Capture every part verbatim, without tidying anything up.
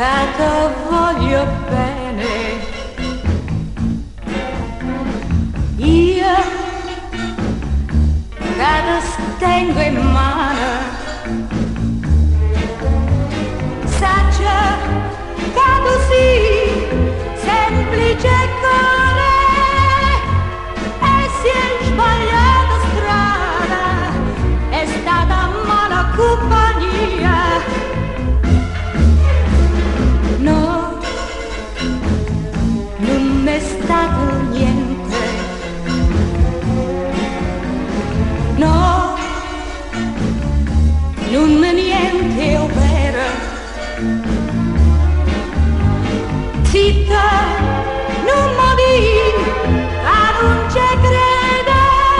che voglio bene. Io che ti stengo in mano, saggio che tu sii semplice cuore, e si è sbagliata strada, è stata mala compagnia. No, non è stato niente. No, non è niente, ovvero zitta, non morì, ma non ci crede.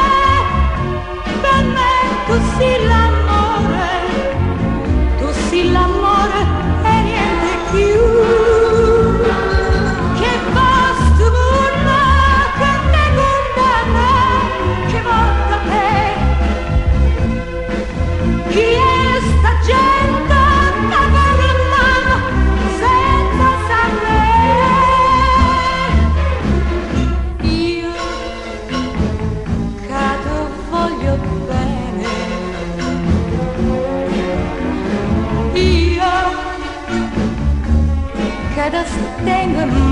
Per me tu sei l'amore, tu sei l'amore e niente più. Che posto buono che ne condanna, che volta te. Chi è sta gente che parla in mano senza sapere? Io che ti voglio bene, io che ti stengo in